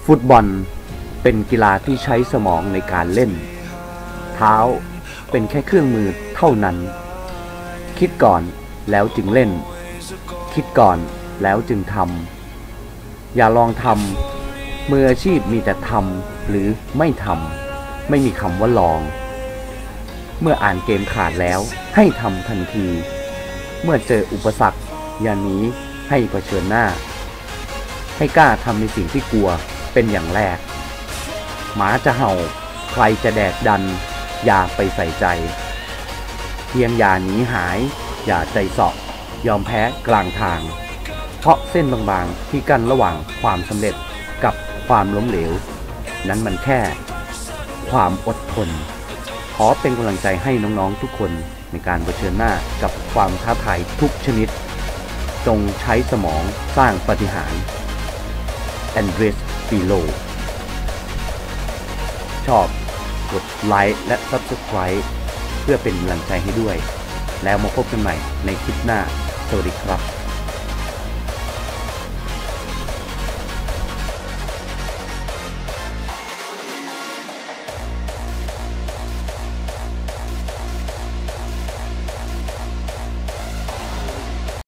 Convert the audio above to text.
ฟุตบอลเป็นกีฬาที่ใช้สมองในการเล่นเท้าเป็นแค่เครื่องมือเท่านั้นคิดก่อนแล้วจึงเล่นคิดก่อนแล้วจึงทำอย่าลองทำมืออาชีพมีแต่ทำหรือไม่ทำไม่มีคำว่าลองเมื่ออ่านเกมขาดแล้วให้ทำทันทีเมื่อเจออุปสรรคอย่าหนีให้เผชิญหน้าให้กล้าทำในสิ่งที่กลัวเป็นอย่างแรกหมาจะเห่าใครจะแดกดันอย่าไปใส่ใจเพียงอย่าหนีหายอย่าใจเสาะยอมแพ้กลางทางเพราะเส้นบางๆที่กั้นระหว่างความสำเร็จกับความล้มเหลวนั้นมันแค่ความอดทนขอเป็นกำลังใจให้น้องๆทุกคนในการเผชิญหน้ากับความท้าทายทุกชนิดจงใช้สมองสร้างปาฏิหาริย์แอนเดรส ฟิโลชอบกดไลค์และ Subscribe เพื่อเป็นกำลังใจให้ด้วยแล้วมาพบกันใหม่ในคลิปหน้าสวัสดีครับ